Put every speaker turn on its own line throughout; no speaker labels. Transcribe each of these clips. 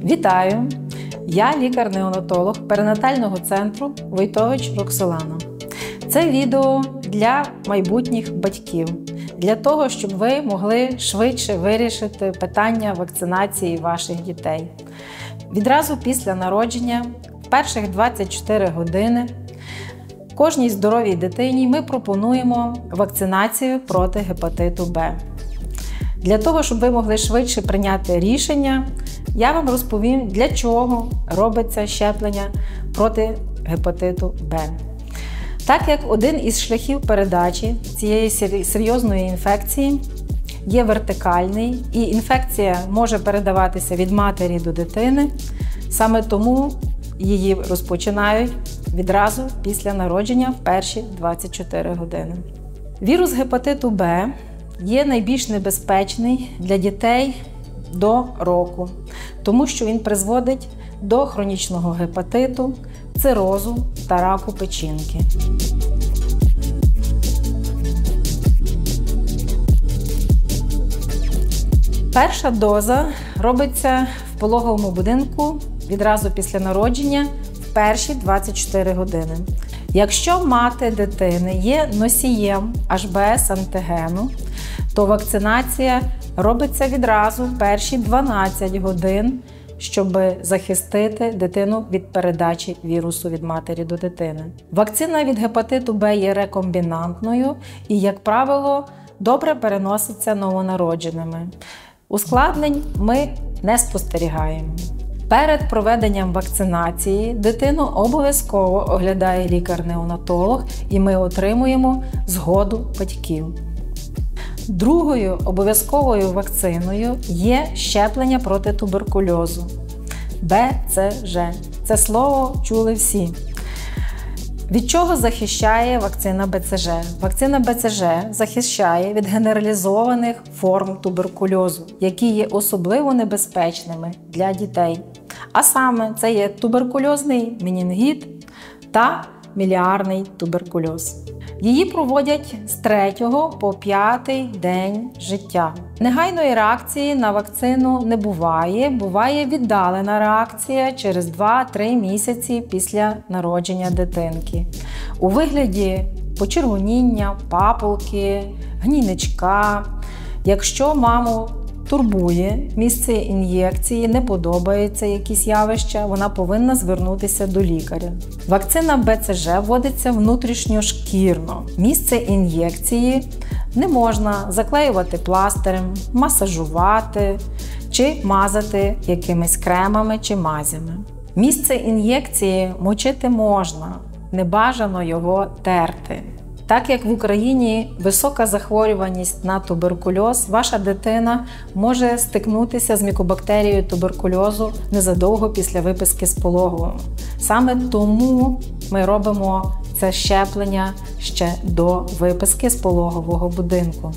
Вітаю! Я лікар-неонатолог перинатального центру Войтович Роксолана. Це відео для майбутніх батьків, для того, щоб ви могли швидше вирішити питання вакцинації ваших дітей. Відразу після народження, в перших 24 години, кожній здоровій дитині ми пропонуємо вакцинацію проти гепатиту Б. Для того, щоб ви могли швидше прийняти рішення, я вам розповім, для чого робиться щеплення проти гепатиту Б. Так як один із шляхів передачі цієї серйозної інфекції є вертикальний, і інфекція може передаватися від матері до дитини, саме тому її розпочинають відразу після народження в перші 24 години. Вірус гепатиту Б є найбільш небезпечний для дітей до року, тому що він призводить до хронічного гепатиту, цирозу та раку печінки. Перша доза робиться в пологовому будинку відразу після народження в перші 24 години. Якщо мати дитини є носієм HBs-антигену, то вакцинація робиться відразу в перші 12 годин, щоб захистити дитину від передачі вірусу від матері до дитини. Вакцина від гепатиту Б є рекомбінантною і, як правило, добре переноситься новонародженими. Ускладнень ми не спостерігаємо. Перед проведенням вакцинації дитину обов'язково оглядає лікар-неонатолог, і ми отримуємо згоду батьків. Другою обов'язковою вакциною є щеплення проти туберкульозу – БЦЖ. Це слово чули всі. Від чого захищає вакцина БЦЖ? Вакцина БЦЖ захищає від генералізованих форм туберкульозу, які є особливо небезпечними для дітей. А саме це є туберкульозний менінгіт та міліарний туберкульоз. Її проводять з 3 по 5 день життя. Негайної реакції на вакцину не буває, буває віддалена реакція через 2-3 місяці після народження дитинки. У вигляді почервоніння, папулки, гнійничка. Якщо маму турбує місце ін'єкції, не подобається якісь явища, вона повинна звернутися до лікаря. Вакцина БЦЖ вводиться внутрішньошкірно. Місце ін'єкції не можна заклеювати пластирем, масажувати чи мазати якимись кремами чи мазями. Місце ін'єкції мочити можна, не бажано його терти. Так як в Україні висока захворюваність на туберкульоз, ваша дитина може стикнутися з мікобактерією туберкульозу незадовго після виписки з пологового. Саме тому ми робимо це щеплення ще до виписки з пологового будинку.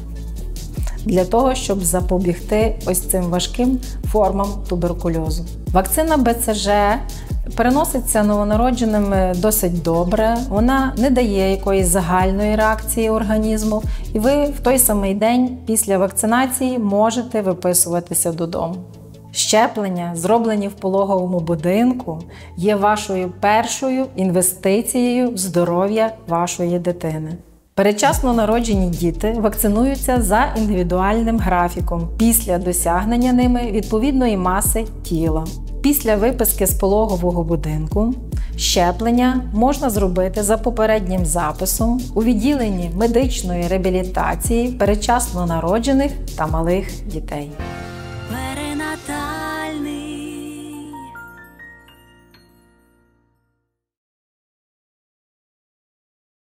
Для того, щоб запобігти ось цим важким формам туберкульозу. Вакцина БЦЖ переноситься новонародженими досить добре, вона не дає якоїсь загальної реакції організму, і ви в той самий день після вакцинації можете виписуватися додому. Щеплення, зроблені в пологовому будинку, є вашою першою інвестицією в здоров'я вашої дитини. Передчасно народжені діти вакцинуються за індивідуальним графіком після досягнення ними відповідної маси тіла. Після виписки з пологового будинку щеплення можна зробити за попереднім записом у відділенні медичної реабілітації передчасно народжених та малих дітей.